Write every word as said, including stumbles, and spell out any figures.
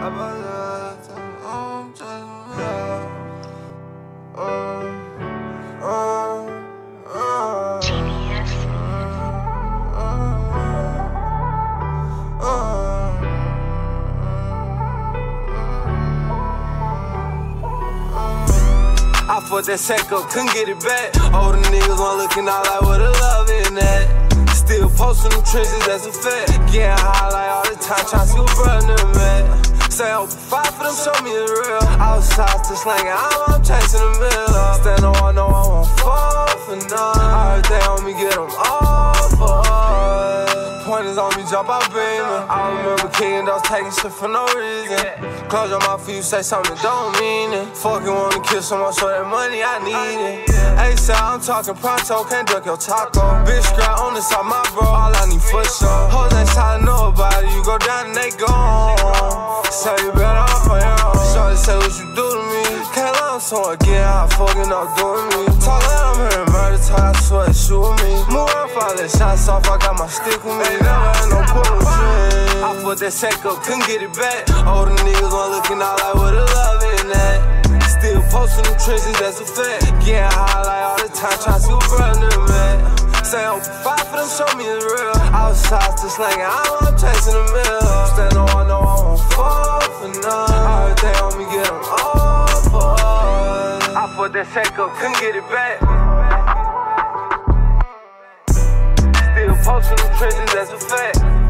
I fucked that sack up, couldn't get it back. Older niggas weren't looking out like where the love in that. Still posting them trenches, that's a fact. Getting high like all the time, tryna see what brother man. Say open five for them, show me the real. Outside to slangin', I'm, I'm chasing the middle. Stand on, I know I won't fall for none. I heard they on me, get them all for us. Pointers on me, jump out beaming. I remember kicking those, taking shit for no reason. Close your mouth for you say something that don't mean it. Fucking wanna kill someone, so that money I need it. A$AP, I'm talking pronto, can't duck your taco. Bitch scrap on the side, my bro, all I need for sure. Hoes ain't try to know about it, you go down and they gone. So you better off on your own. Shorty say what you do to me. Can't let them so again, how fucking up doing me. Talk like I'm hearing murder talk, I swear it's shoot with me. Move around, fire that shots off, I got my stick with me. Ain't never had no pull dream. I fucked that sack up, couldn't get it back. Older niggas weren't looking out like where the love in that. Still posting them trenches, that's a fact. Getting high like all the time, tryna see what brother man. Say open five for them, show me the real. Outside to slangin', I'm, I'm chasing the middle. Stand on, I know I won't fall for none. I heard they on me, get them all for us. I fucked that sack up, couldn't get it back. Still posting them trenches, that's a fact.